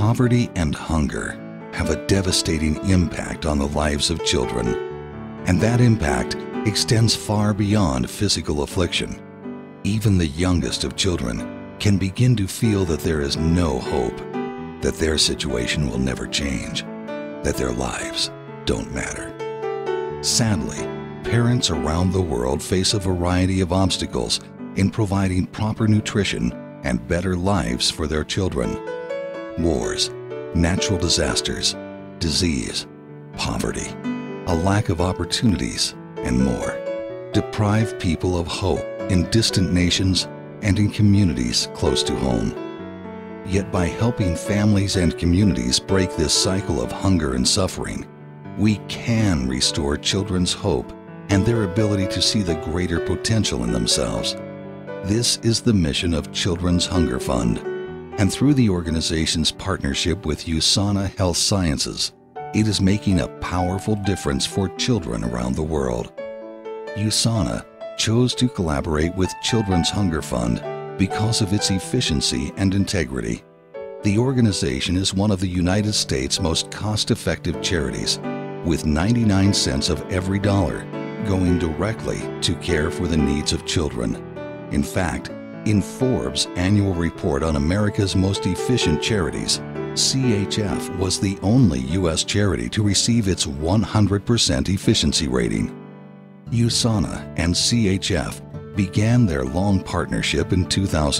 Poverty and hunger have a devastating impact on the lives of children, and that impact extends far beyond physical affliction. Even the youngest of children can begin to feel that there is no hope, that their situation will never change, that their lives don't matter. Sadly, parents around the world face a variety of obstacles in providing proper nutrition and better lives for their children. Wars, natural disasters, disease, poverty, a lack of opportunities, and more deprive people of hope in distant nations and in communities close to home. Yet by helping families and communities break this cycle of hunger and suffering, we can restore children's hope and their ability to see the greater potential in themselves. This is the mission of Children's Hunger Fund, and through the organization's partnership with USANA Health Sciences, it is making a powerful difference for children around the world. USANA chose to collaborate with Children's Hunger Fund because of its efficiency and integrity. The organization is one of the United States' most cost-effective charities, with 99 cents of every dollar going directly to care for the needs of children. In fact, in Forbes' annual report on America's most efficient charities, CHF was the only U.S. charity to receive its 100% efficiency rating. USANA and CHF began their long partnership in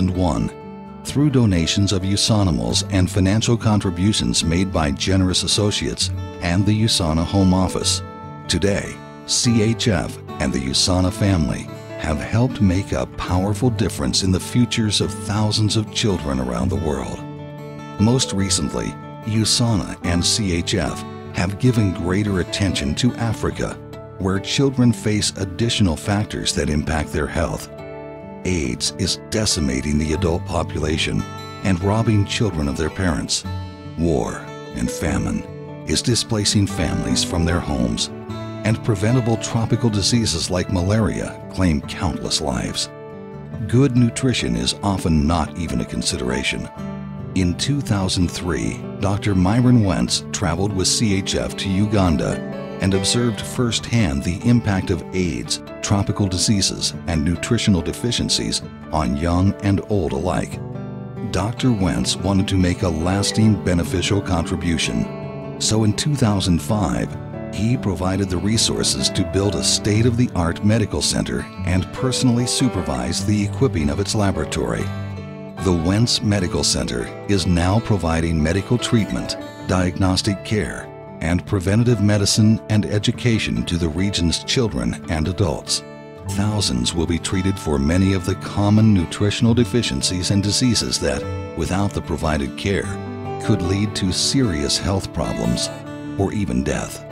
2001 through donations of USANIMals and financial contributions made by generous associates and the USANA Home Office. Today, CHF and the USANA family have helped make a powerful difference in the futures of thousands of children around the world. Most recently, USANA and CHF have given greater attention to Africa, where children face additional factors that impact their health. AIDS is decimating the adult population and robbing children of their parents. War and famine is displacing families from their homes, and preventable tropical diseases like malaria claim countless lives. Good nutrition is often not even a consideration. In 2003, Dr. Myron Wentz traveled with CHF to Uganda and observed firsthand the impact of AIDS, tropical diseases, and nutritional deficiencies on young and old alike. Dr. Wentz wanted to make a lasting beneficial contribution. So in 2005, he provided the resources to build a state-of-the-art medical center and personally supervised the equipping of its laboratory. The Wentz Medical Center is now providing medical treatment, diagnostic care, and preventative medicine and education to the region's children and adults. Thousands will be treated for many of the common nutritional deficiencies and diseases that, without the provided care, could lead to serious health problems or even death.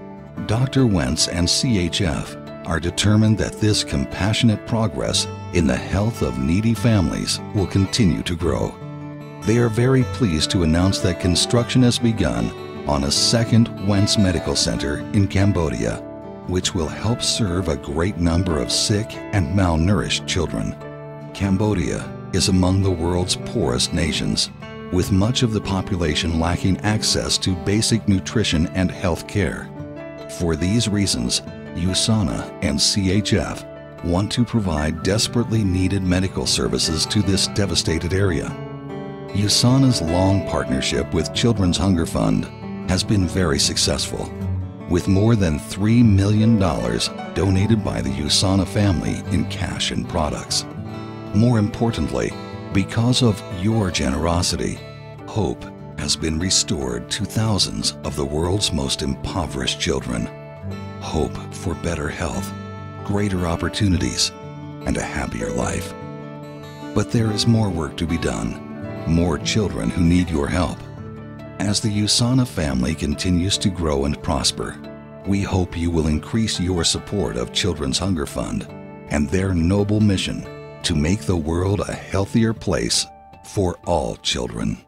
Dr. Wentz and CHF are determined that this compassionate progress in the health of needy families will continue to grow. They are very pleased to announce that construction has begun on a second Wentz Medical Center in Cambodia, which will help serve a great number of sick and malnourished children. Cambodia is among the world's poorest nations, with much of the population lacking access to basic nutrition and health care. For these reasons, USANA and CHF want to provide desperately needed medical services to this devastated area. USANA's long partnership with Children's Hunger Fund has been very successful, with more than $3 million donated by the USANA family in cash and products. More importantly, because of your generosity, hope has been restored to thousands of the world's most impoverished children. Hope for better health, greater opportunities, and a happier life. But there is more work to be done, more children who need your help. As the USANA family continues to grow and prosper, we hope you will increase your support of Children's Hunger Fund and their noble mission to make the world a healthier place for all children.